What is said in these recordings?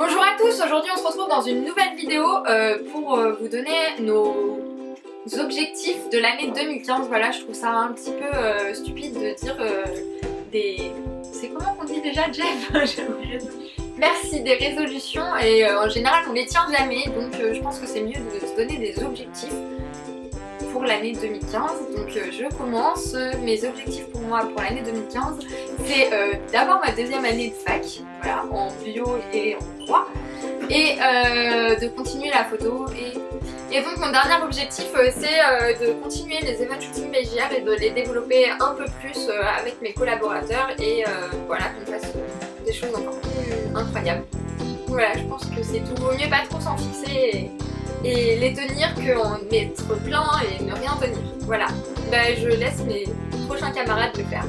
Bonjour à tous, aujourd'hui on se retrouve dans une nouvelle vidéo pour vous donner nos objectifs de l'année 2015. Voilà, je trouve ça un petit peu stupide de dire des... C'est comment qu'on dit déjà, Jeff? Merci, des résolutions, et en général on les tient jamais, donc je pense que c'est mieux de se donner des objectifs pour l'année 2015. Donc je commence. Mes objectifs pour moi pour l'année 2015, c'est d'avoir ma deuxième année de fac, voilà, en bio et en droit, et de continuer la photo. Et donc mon dernier objectif, c'est de continuer les event shooting BJR et de les développer un peu plus avec mes collaborateurs, et voilà, qu'on fasse des choses encore plus incroyables. Voilà, je pense que c'est tout. Vaut mieux pas trop s'en fixer et les tenir qu'en mettre plein et ne rien tenir. Voilà, bah, je laisse mes prochains camarades le faire.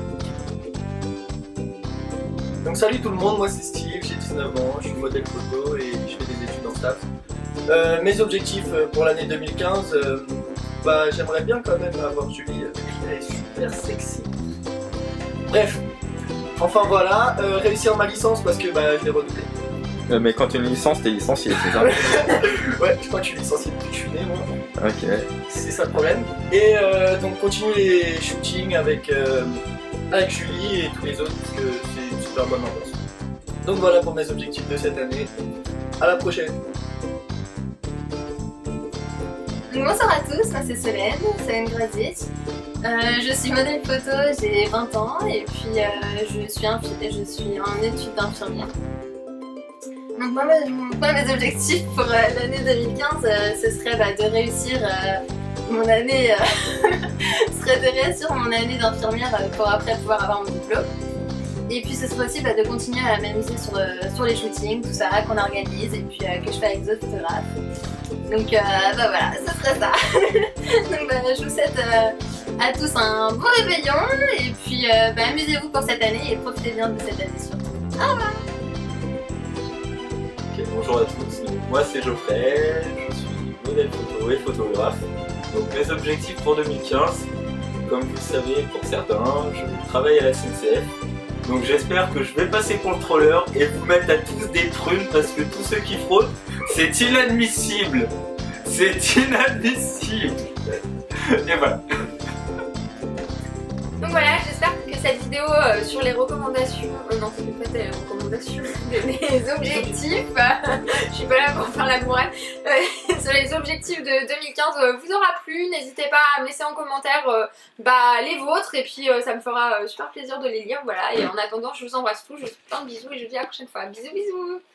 Donc salut tout le monde, moi c'est Steve, j'ai 19 ans, je suis modèle photo et je fais des études en staff. Mes objectifs pour l'année 2015, bah, j'aimerais bien quand même avoir Julie, elle est super sexy. Bref, enfin voilà, réussir ma licence parce que bah, je l'ai redoublée. Mais quand tu as une licence, t'es licencié, c'est ça? Ouais, je crois que je suis licencié depuis que je suis né, moi. Ok. C'est ça le problème. Et donc continuer les shootings avec Julie et tous les autres, parce que c'est une super bonne ambiance. Donc voilà pour mes objectifs de cette année. À la prochaine. Bonsoir à tous, moi c'est Solène Grasic. Je suis modèle photo, j'ai 20 ans et puis je suis en études d'infirmière. Donc moi mes objectifs pour l'année 2015, ce serait de réussir mon année d'infirmière pour après pouvoir avoir mon diplôme. Et puis ce serait aussi de continuer à m'amuser sur les shootings, tout ça qu'on organise et puis que je fais avec d'autres photographes. Donc voilà, ce serait ça. Donc je vous souhaite à tous un bon réveillon et puis amusez-vous pour cette année et profitez bien de cette année surtout. Au revoir. Ok, bonjour à tous, donc, moi c'est Geoffrey, je suis modèle photo et photographe. Donc mes objectifs pour 2015, comme vous le savez pour certains, je travaille à la SNCF. Donc j'espère que je vais passer contrôleur et vous mettre à tous des prunes parce que tous ceux qui fraudent, c'est inadmissible. C'est inadmissible. Et voilà. Donc voilà, j'espère que cette vidéo sur les recommandations, non c'est pas des recommandations, des objectifs, je suis pas là pour faire la morale, sur les objectifs de 2015 vous aura plu. N'hésitez pas à me laisser en commentaire les vôtres, et puis ça me fera super plaisir de les lire. Voilà, et en attendant je vous embrasse tous, je vous fais plein de bisous et je vous dis à la prochaine fois. Bisous bisous.